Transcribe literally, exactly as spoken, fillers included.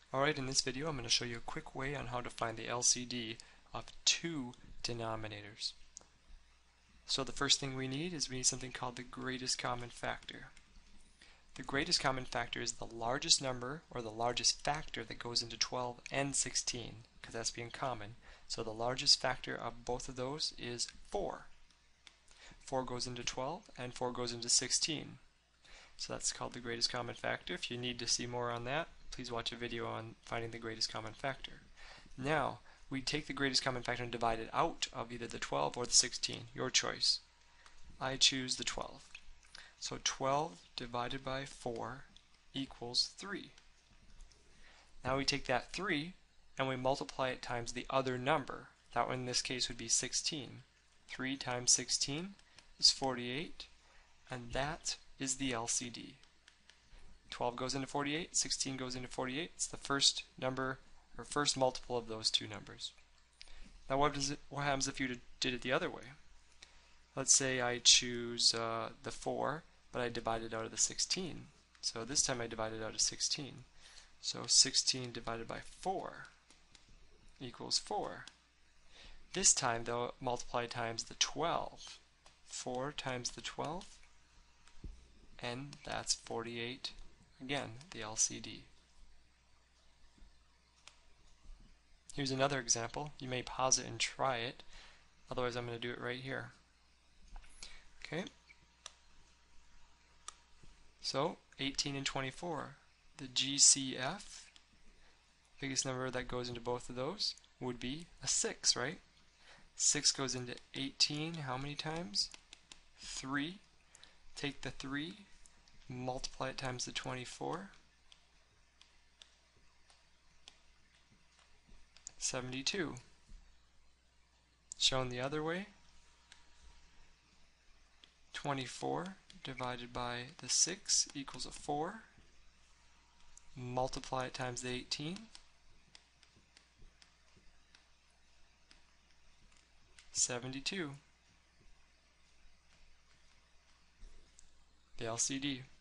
Alright, in this video I'm going to show you a quick way on how to find the L C D of two denominators. So the first thing we need is we need something called the greatest common factor. The greatest common factor is the largest number or the largest factor that goes into twelve and sixteen, because that's being common. So the largest factor of both of those is four. four goes into twelve and four goes into sixteen. So that's called the greatest common factor. If you need to see more on that, please watch a video on finding the greatest common factor. Now, we take the greatest common factor and divide it out of either the twelve or the sixteen, your choice. I choose the twelve. So twelve divided by four equals three. Now we take that three and we multiply it times the other number. That one in this case would be sixteen. three times sixteen is forty-eight, and that is the L C D. twelve goes into forty-eight, sixteen goes into forty-eight. It's the first number, or first multiple of those two numbers. Now what, does it, what happens if you did it the other way? Let's say I choose uh, the four, but I divide it out of the sixteen. So this time I divide it out of sixteen. So sixteen divided by four equals four. This time though, multiply times the twelve. four times the twelve, and that's forty-eight. Again, the L C D. Here's another example. You may pause it and try it. Otherwise, I'm going to do it right here. Okay. So, eighteen and twenty-four. The G C F, biggest number that goes into both of those, would be a six, right? six goes into eighteen how many times? three. Take the three, multiply it times the twenty-four. seventy-two. Shown the other way, twenty-four divided by the six equals a four. Multiply it times the eighteen. seventy-two. The L C D.